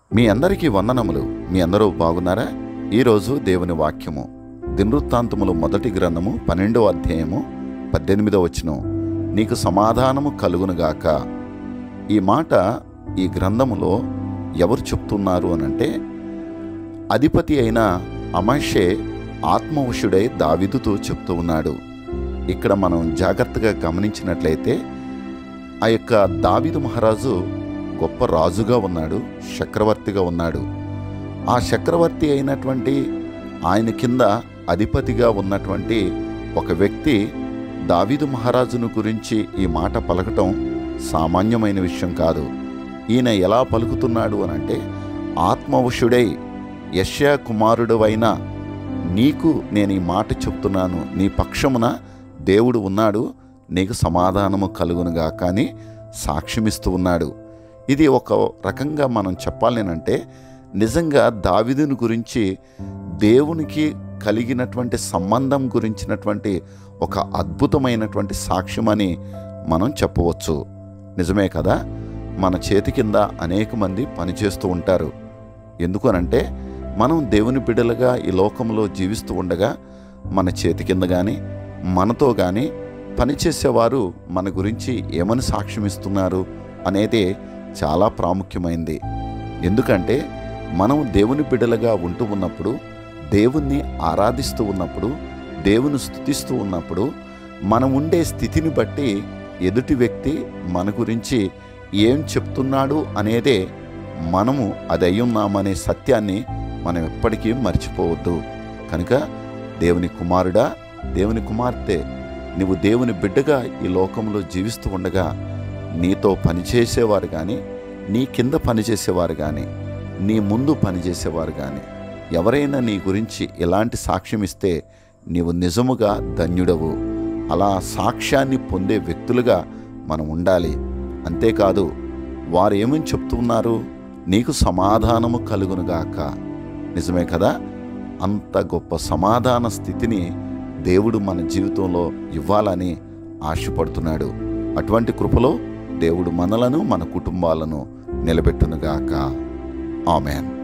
మీ అందరికీ వందనములు. మీ అందరూ బాగున్నారా? ఈరోజు దేవుని వాక్యము దినవృత్తాంతములు మొదటి గ్రంథము 12వ అధ్యాయము 18వ వచనం. నీకు సమాధానము కలుగునుగాక. ఈ మాట ఈ గ్రంథములో ఎవరు చెప్తున్నారు అనంటే, అధిపతి అయిన అమష్షే ఆత్మవశుడై దావీదుతో చెప్తూ ఉన్నాడు. ఇక్కడ మనం జాగ్రత్తగా గమనించినట్లయితే ఆ యొక్క దావీదు మహారాజు గొప్ప రాజుగా ఉన్నాడు, చక్రవర్తిగా ఉన్నాడు. ఆ చక్రవర్తి అయినటువంటి ఆయన కింద అధిపతిగా ఉన్నటువంటి ఒక వ్యక్తి దావీదు మహారాజును గురించి ఈ మాట పలకటం సామాన్యమైన విషయం కాదు. ఈయన ఎలా పలుకుతున్నాడు అనంటే, ఆత్మవశుడై యెషయా కుమారుడవైన నీకు నేను ఈ మాట చెప్తున్నాను, నీ పక్షమున దేవుడు ఉన్నాడు, నీకు సమాధానము కలుగునుగాక అని సాక్ష్యమిస్తూ ఉన్నాడు. ఇది ఒక రకంగా మనం చెప్పాలేనంటే, నిజంగా దావీదుని గురించి దేవునికి కలిగినటువంటి సంబంధం గురించినటువంటి ఒక అద్భుతమైనటువంటి సాక్ష్యమని మనం చెప్పవచ్చు. నిజమే కదా? మన చేతి కింద అనేక మంది పనిచేస్తూ ఉంటారు. ఎందుకనంటే, మనం దేవుని బిడ్డలుగా ఈ లోకంలో జీవిస్తూ ఉండగా మన చేతి కింద కానీ మనతో కానీ పనిచేసేవారు మన గురించి ఏమని సాక్ష్యం ఇస్తున్నారు అనేది చాలా ప్రాముఖ్యమైంది. ఎందుకంటే మనం దేవుని బిడ్డలుగా ఉంటూ ఉన్నప్పుడు, దేవుణ్ణి ఆరాధిస్తూ ఉన్నప్పుడు, దేవుని స్తుతిస్తూ ఉన్నప్పుడు, మనం ఉండే స్థితిని బట్టి ఎదుటి వ్యక్తి మన గురించి ఏం చెప్తున్నాడు అనేదే మనము అది అయ్యున్నామనే సత్యాన్ని మనం ఎప్పటికీ మర్చిపోవద్దు. కనుక దేవుని కుమారుడా, దేవుని కుమార్తె, నువ్వు దేవుని బిడ్డగా ఈ లోకంలో జీవిస్తూ ఉండగా నీతో పనిచేసేవారు కానీ, నీ కింద పనిచేసేవారు కానీ, నీ ముందు పనిచేసేవారు కానీ ఎవరైనా నీ గురించి ఎలాంటి సాక్ష్యం ఇస్తే నీవు నిజముగా ధన్యుడవు. అలా సాక్ష్యాన్ని పొందే వ్యక్తులుగా మనం ఉండాలి. అంతేకాదు, వారు ఏమని చెప్తున్నారు? నీకు సమాధానము కలుగునుగాక. నిజమే కదా? అంత గొప్ప సమాధాన స్థితిని దేవుడు మన జీవితంలో ఇవ్వాలని ఆశపడుతున్నాడు. అటువంటి కృపలో దేవుడు మనలను, మన కుటుంబాలను నిలబెట్టునుగాక. ఆమేన్.